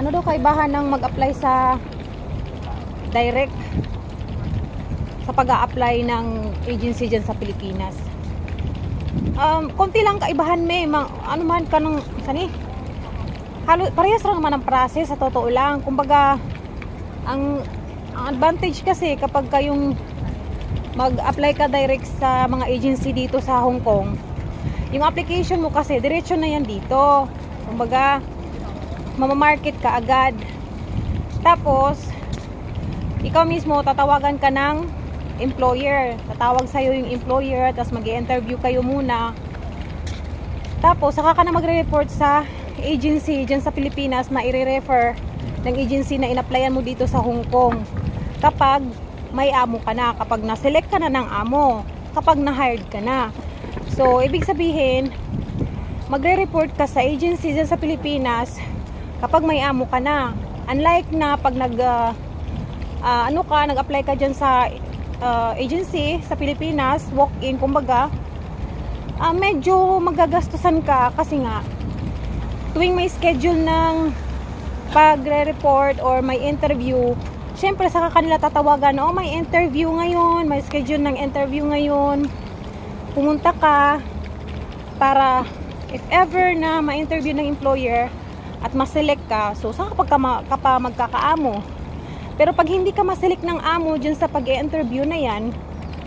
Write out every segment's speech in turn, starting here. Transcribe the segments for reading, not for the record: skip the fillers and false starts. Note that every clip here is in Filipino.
Ano daw kaibahan ng mag-apply sa direct sa pag-a-apply ng agency dyan sa Pilipinas? Konti lang kaibahan ano man ka ng sani? Parehas lang naman ang process sa totoo lang. Kumbaga, ang advantage kasi kapag kayong mag-apply ka direct sa mga agency dito sa Hong Kong, yung application mo kasi diretso na yan dito. Kumbaga, mamamarket ka agad. Tapos ikaw mismo tatawagan ka ng employer. Tatawag sa'yo yung employer, tapos mag-i-interview kayo muna. Tapos saka ka na magre-report sa agency dyan sa Pilipinas na i-refer ng agency na in-applyan mo dito sa Hong Kong. Kapag may amo ka na, kapag na-select ka na ng amo, kapag na-hired ka na. So, ibig sabihin, magre-report ka sa agency dyan sa Pilipinas kapag may amo ka na. Unlike na pag nag-apply ka dyan sa agency sa Pilipinas, walk-in, kumbaga, medyo magagastusan ka kasi nga, tuwing may schedule ng pagre-report or may interview, syempre saka kanila tatawagan, oh may interview ngayon, may schedule ng interview ngayon, pumunta ka para if ever na ma-interview ng employer at ma-select ka, so saka ka pa magkakaamo. Pero pag hindi ka ma-select ng amo dyan sa pag-i-interview na yan,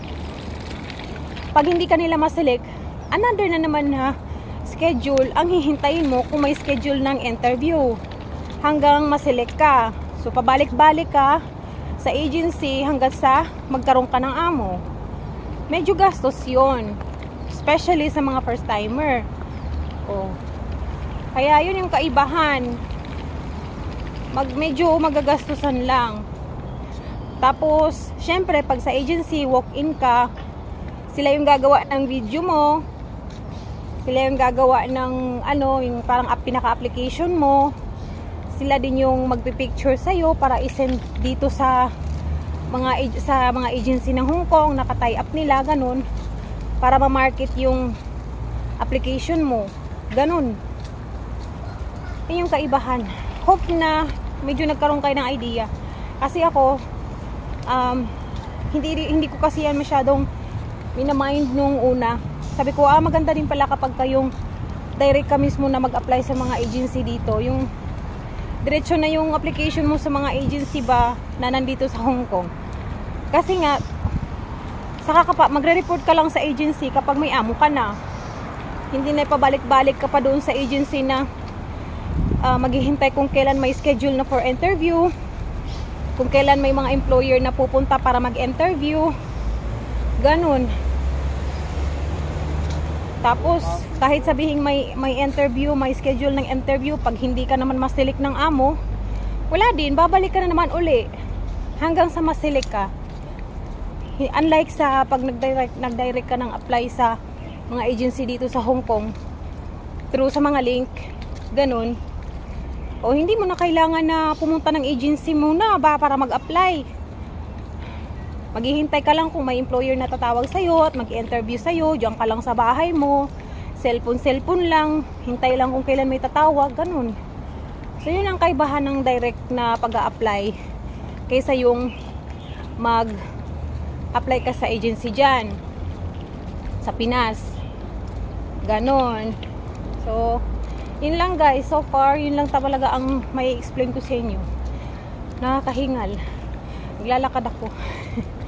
pag hindi ka nila ma-select, another na naman na schedule ang hihintayin mo kung may schedule ng interview hanggang ma-select ka. So, pabalik-balik ka sa agency hanggang sa magkaroon ka ng amo. Medyo gastos yun. Especially sa mga first-timer. Oh. Kaya yun yung kaibahan. Medyo magagastusan lang. Tapos, syempre, pag sa agency, walk-in ka, sila yung gagawa ng video mo. Sila yung gagawa ng, yung parang pinaka-application mo. Sila din yung magpipicture sa'yo para isend dito sa mga agency ng Hong Kong, naka-tie up nila, ganun, para ma-market yung application mo, ganun. Yun yung kaibahan. Hope na medyo nagkaroon kayo ng idea. Kasi ako, hindi ko kasi yan masyadong minamind nung una. Sabi ko, maganda din pala kapag kayong direct ka mismo na mag-apply sa mga agency dito. Yung diretso na yung application mo sa mga agency ba na nandito sa Hong Kong. Kasi nga, magre-report ka lang sa agency kapag may amo ka na. Hindi na ipabalik-balik ka pa doon sa agency na maghihintay kung kailan may schedule na for interview, kung kailan may mga employer na pupunta para mag-interview, ganun. Tapos, kahit sabihin may interview, may schedule ng interview, pag hindi ka naman ma-select ng amo, wala din, babalik ka na naman uli hanggang sa ma-select ka. Unlike sa pag nag-direct ka ng apply sa mga agency dito sa Hong Kong, through sa mga link, ganun. O hindi mo na kailangan na pumunta ng agency muna para mag-apply. Maghihintay ka lang kung may employer na tatawag sa'yo at mag-interview sa'yo, diyan ka lang sa bahay mo, cellphone lang, hintay lang kung kailan may tatawag, ganun. So yun ang kaibahan ng direct na pag-a-apply kaysa yung mag-apply ka sa agency dyan sa Pinas, ganun. So yun lang guys, so far yun lang talaga ang may explain ko sa inyo. Nakakahingal, naglalakad ako.